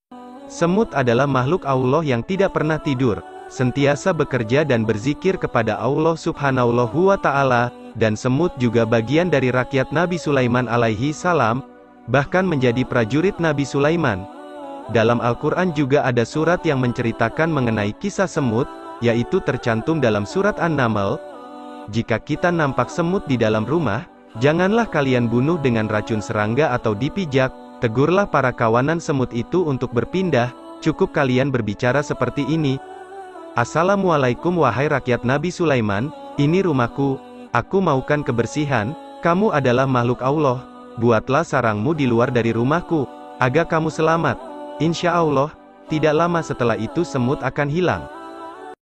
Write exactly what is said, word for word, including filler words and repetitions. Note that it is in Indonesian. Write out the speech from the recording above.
Semut adalah makhluk Allah yang tidak pernah tidur, sentiasa bekerja dan berzikir kepada Allah Subhanahu wa Ta'ala, dan semut juga bagian dari rakyat Nabi Sulaiman alaihi salam, bahkan menjadi prajurit Nabi Sulaiman. Dalam Al-Quran juga ada surat yang menceritakan mengenai kisah semut, yaitu tercantum dalam surat An-Naml. Jika kita nampak semut di dalam rumah, janganlah kalian bunuh dengan racun serangga atau dipijak, tegurlah para kawanan semut itu untuk berpindah, cukup kalian berbicara seperti ini. Assalamualaikum wahai rakyat Nabi Sulaiman, ini rumahku, aku maukan kebersihan, kamu adalah makhluk Allah, buatlah sarangmu di luar dari rumahku, agar kamu selamat. Insya Allah, tidak lama setelah itu semut akan hilang.